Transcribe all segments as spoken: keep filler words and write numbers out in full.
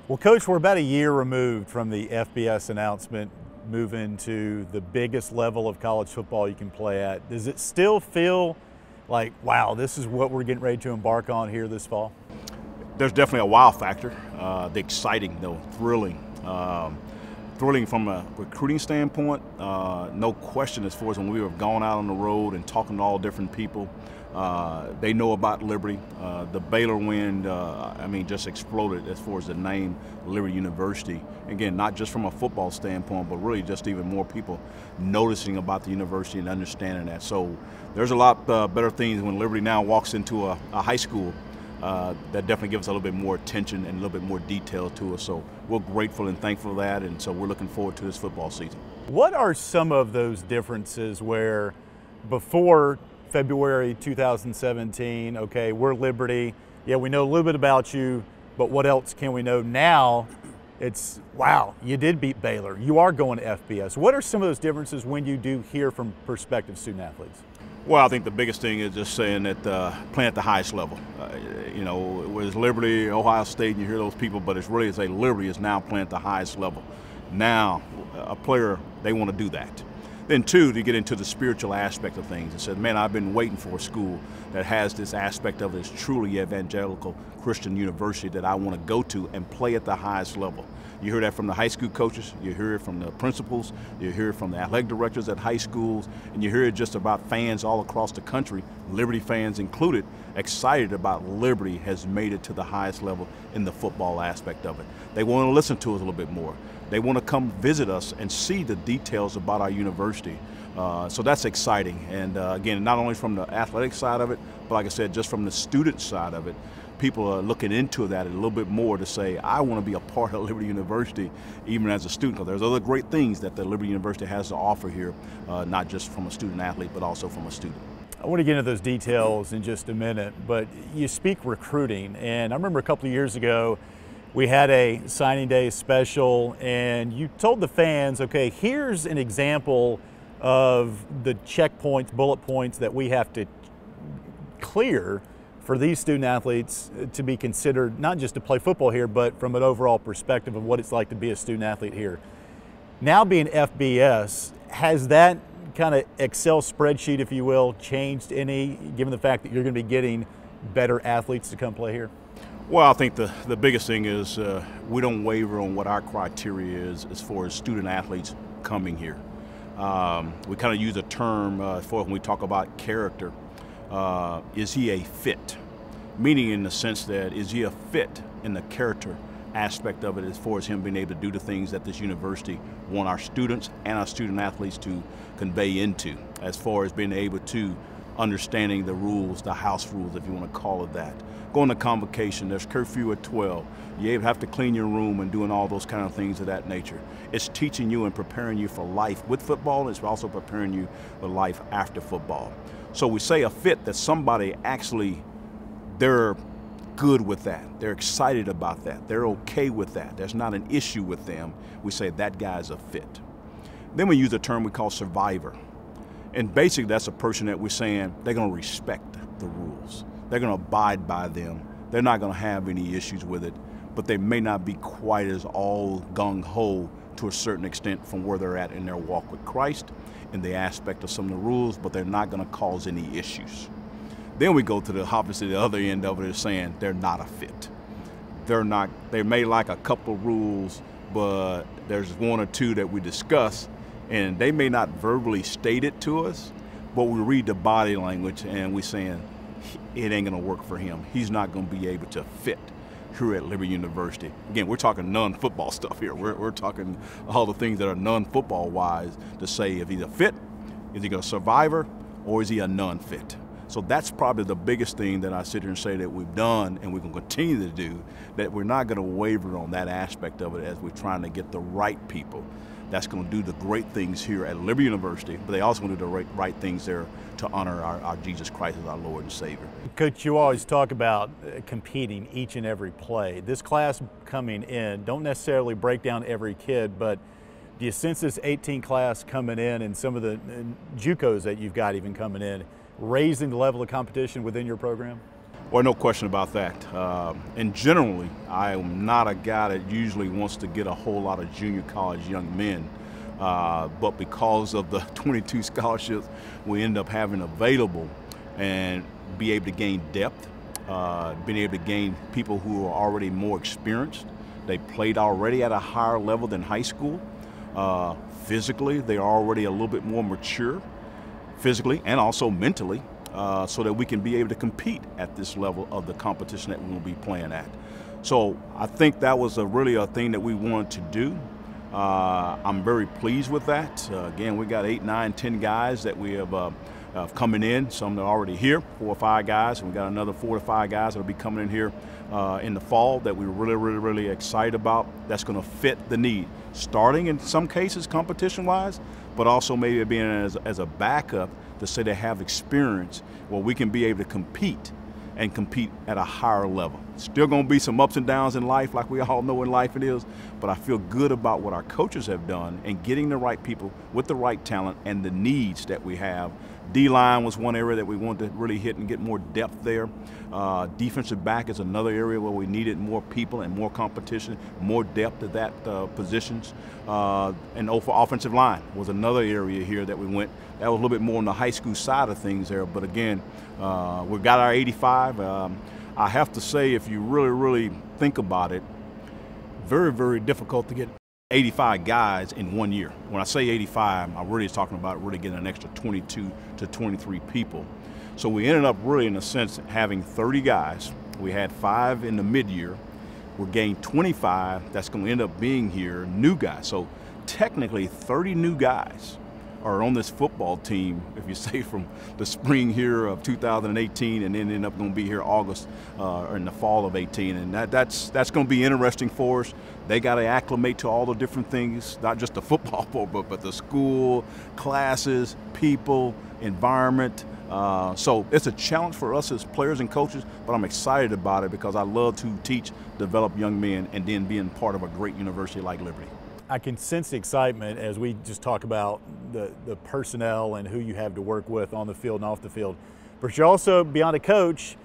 Well, Coach, we're about a year removed from the F B S announcement moving to the biggest level of college football you can play at. Does it still feel like, wow, this is what we're getting ready to embark on here this fall? There's definitely a wow factor. Uh, the exciting, though, thrilling. Um, thrilling from a recruiting standpoint, uh, no question as far as when we were going out on the road and talking to all different people. Uh, they know about Liberty. Uh, the Baylor win, uh, I mean, just exploded as far as the name Liberty University. Again, not just from a football standpoint, but really just even more people noticing about the university and understanding that. So there's a lot uh, better things when Liberty now walks into a, a high school. Uh, that definitely gives us a little bit more attention and a little bit more detail to us. So we're grateful and thankful for that, and so we're looking forward to this football season. What are some of those differences where before February two thousand seventeen, okay, we're Liberty, yeah, we know a little bit about you, but what else can we know now? It's, wow, you did beat Baylor. You are going to F B S. What are some of those differences when you do hear from prospective student athletes? Well, I think the biggest thing is just saying that uh, playing at the highest level. Uh, you know, it was Liberty, Ohio State, and you hear those people, but it's really it's a Liberty is now playing at the highest level. Now, a player, they want to do that. Then two, to get into the spiritual aspect of things. It said, man, I've been waiting for a school that has this aspect of it. It's truly evangelical Christian university that I want to go to and play at the highest level. You hear that from the high school coaches, you hear it from the principals, you hear it from the athletic directors at high schools, and you hear it just about fans all across the country, Liberty fans included, excited about Liberty has made it to the highest level in the football aspect of it. They want to listen to us a little bit more. They want to come visit us and see the details about our university. Uh, so that's exciting. And uh, again, not only from the athletic side of it, but like I said, just from the student side of it, people are looking into that a little bit more to say, I want to be a part of Liberty University, even as a student, because there's other great things that the Liberty University has to offer here, uh, not just from a student athlete, but also from a student. I want to get into those details in just a minute, but you speak recruiting, and I remember a couple of years ago, we had a signing day special, and you told the fans, okay, here's an example of the checkpoints, bullet points that we have to clear for these student athletes to be considered, not just to play football here, but from an overall perspective of what it's like to be a student athlete here. Now being F B S, has that kind of Excel spreadsheet, if you will, changed any, given the fact that you're going to be getting better athletes to come play here? Well, I think the, the biggest thing is uh, we don't waver on what our criteria is as far as student athletes coming here. Um, we kind of use a term uh, for when we talk about character. Uh, is he a fit? Meaning in the sense that is he a fit in the character aspect of it as far as him being able to do the things that this university want our students and our student athletes to convey into, as far as being able to understanding the rules, the house rules, if you want to call it that. Going to convocation, there's curfew at twelve. You have to clean your room and doing all those kind of things of that nature. It's teaching you and preparing you for life with football, and it's also preparing you for life after football. So we say a fit, that somebody actually, they're good with that. They're excited about that. They're okay with that. There's not an issue with them. We say that guy's a fit. Then we use a term we call survivor. And basically that's a person that we're saying they're going to respect the rules. They're going to abide by them. They're not going to have any issues with it, but they may not be quite as all gung-ho to a certain extent from where they're at in their walk with Christ in the aspect of some of the rules, but they're not going to cause any issues. Then we go to the opposite, the other end of it is saying they're not a fit. They're not, they may like a couple of rules, but there's one or two that we discuss, and they may not verbally state it to us, but we read the body language and we're saying it ain't gonna work for him. He's not gonna be able to fit here at Liberty University. Again, we're talking non-football stuff here. We're, we're talking all the things that are non-football wise to say if he's a fit, is he a survivor, or is he a non-fit? So that's probably the biggest thing that I sit here and say that we've done and we're going to continue to do, that we're not going to waver on that aspect of it as we're trying to get the right people that's going to do the great things here at Liberty University, but they also want to do the right, right things there to honor our, our Jesus Christ as our Lord and Savior. Coach, you always talk about uh, competing each and every play. This class coming in, don't necessarily break down every kid, but do you sense this eighteen class coming in and some of the uh, JUCOs that you've got even coming in, raising the level of competition within your program? Well, no question about that. Uh, and generally, I am not a guy that usually wants to get a whole lot of junior college young men. Uh, but because of the twenty-two scholarships we end up having available and be able to gain depth, uh, being able to gain people who are already more experienced. They played already at a higher level than high school. Uh, physically, they're already a little bit more mature, physically and also mentally. Uh, so that we can be able to compete at this level of the competition that we will be playing at. So I think that was a really a thing that we wanted to do. Uh, I'm very pleased with that. Uh, again, we got eight, nine, ten guys that we have uh, uh, coming in. Some are already here, four or five guys, and we got another four to five guys that will be coming in here uh, in the fall that we're really, really, really excited about. That's going to fit the need, starting in some cases competition-wise, but also maybe being as, as a backup to say they have experience where we can be able to compete and compete at a higher level. Still going to be some ups and downs in life, like we all know in life it is, but I feel good about what our coaches have done and getting the right people with the right talent and the needs that we have. D-line was one area that we wanted to really hit and get more depth there. Uh, defensive back is another area where we needed more people and more competition, more depth at that uh, positions. Uh, and for offensive line was another area here that we went. That was a little bit more on the high school side of things there. But again, uh, we've got our eighty-five. Um, I have to say, if you really, really think about it, very, very difficult to get eighty-five guys in one year. When I say eighty-five, I'm really talking about really getting an extra twenty-two to twenty-three people. So we ended up really, in a sense, having thirty guys. We had five in the mid-year. We're gained twenty-five. That's going to end up being here, new guys. So technically, thirty new guys are on this football team, if you say from the spring here of two thousand eighteen, and then end up going to be here August uh, or in the fall of eighteen. And that, that's that's going to be interesting for us. They got to acclimate to all the different things, not just the football, but but the school, classes, people, environment. Uh, so it's a challenge for us as players and coaches, but I'm excited about it because I love to teach, develop young men, and then being part of a great university like Liberty. I can sense the excitement as we just talk about the, the personnel and who you have to work with on the field and off the field. But you're also, beyond a coach,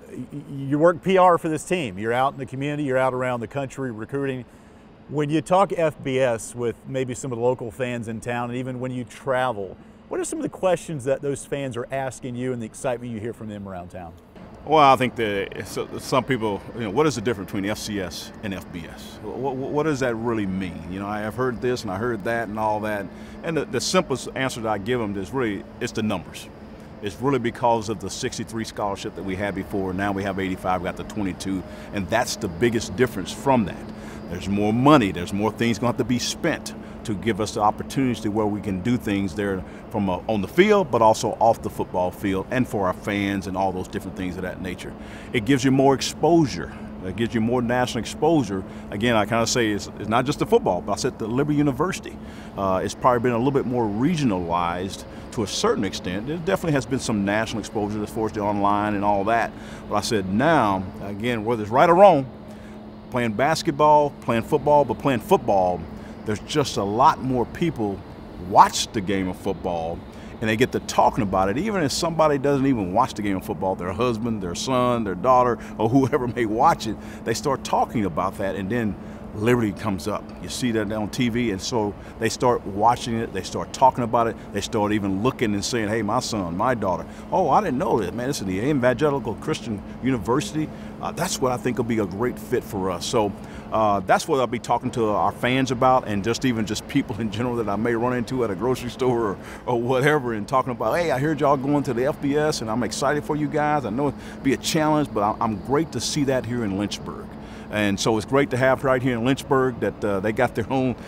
you work P R for this team. You're out in the community, you're out around the country recruiting. When you talk F B S with maybe some of the local fans in town, and even when you travel, what are some of the questions that those fans are asking you and the excitement you hear from them around town? Well, I think that some people, you know, what is the difference between F C S and F B S? What, what does that really mean? You know, I have heard this and I heard that and all that. And the, the simplest answer that I give them is really, it's the numbers. It's really because of the sixty-three scholarship that we had before. Now we have eighty-five, we got the twenty-two, and that's the biggest difference from that. There's more money, there's more things going to have to be spent to give us the opportunities to where we can do things there from a, on the field, but also off the football field, and for our fans and all those different things of that nature. It gives you more exposure. It gives you more national exposure. Again, I kind of say it's, it's not just the football, but I said the Liberty University. Uh, it's probably been a little bit more regionalized to a certain extent. There definitely has been some national exposure as far as the online and all that. But I said now, again, whether it's right or wrong, playing basketball, playing football, but playing football, there's just a lot more people watch the game of football, and they get to talking about it. Even if somebody doesn't even watch the game of football, their husband, their son, their daughter, or whoever may watch it, they start talking about that, and then Liberty comes up. You see that on T V, and so they start watching it, they start talking about it, they start even looking and saying, hey, my son, my daughter, oh, I didn't know that, man, this is the Evangelical Christian University. Uh, that's what I think will be a great fit for us. So uh, that's what I'll be talking to our fans about, and just even just people in general that I may run into at a grocery store or, or whatever, and talking about, hey, I heard y'all going to the F B S, and I'm excited for you guys. I know it'll be a challenge, but I'm great to see that here in Lynchburg. And so it's great to have right here in Lynchburg that uh, they got their own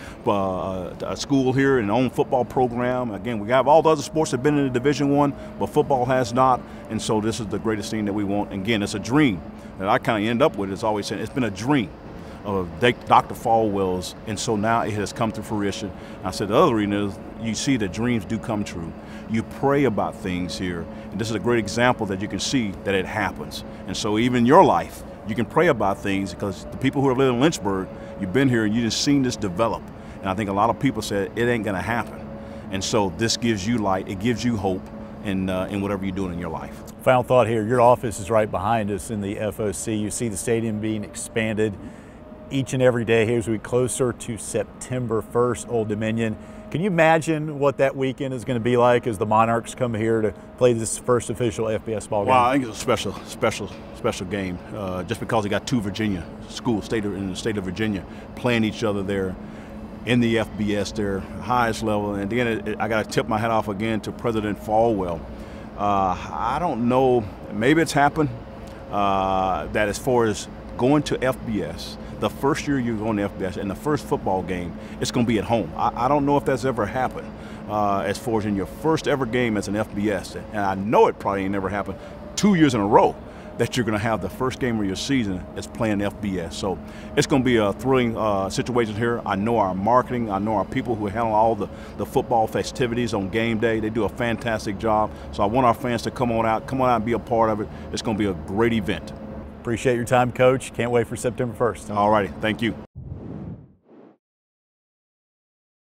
uh, school here and their own football program. Again, we have all the other sports that have been in the Division One, but football has not. And so this is the greatest thing that we want. And again, it's a dream that I kind of end up with. Is always saying it's been a dream of Doctor Falwell's, and so now it has come to fruition. I said the other reason is you see that dreams do come true. You pray about things here, and this is a great example that you can see that it happens. And so even your life, you can pray about things because the people who are living in Lynchburg, you've been here and you've just seen this develop. And I think a lot of people said it ain't going to happen. And so this gives you light, it gives you hope in, uh, in whatever you're doing in your life. Final thought here, your office is right behind us in the F O C. You see the stadium being expanded each and every day here as we get closer to September first, Old Dominion. Can you imagine what that weekend is going to be like as the Monarchs come here to play this first official F B S ball game? Well, I think it's a special, special, special game. Uh, just because they got two Virginia schools, state of, in the state of Virginia, playing each other there in the F B S, their highest level. And again, it, it, I got to tip my hat off again to President Falwell. Uh, I don't know, maybe it's happened uh, that as far as going to F B S, the first year you're going to F B S and the first football game, it's going to be at home. I, I don't know if that's ever happened uh, as far as in your first ever game as an F B S. And I know it probably ain't never happened two years in a row that you're going to have the first game of your season is playing F B S. So it's going to be a thrilling uh, situation here. I know our marketing, I know our people who handle all the, the football festivities on game day. They do a fantastic job. So I want our fans to come on out, come on out and be a part of it. It's going to be a great event. Appreciate your time, Coach. Can't wait for September first. All righty, thank you.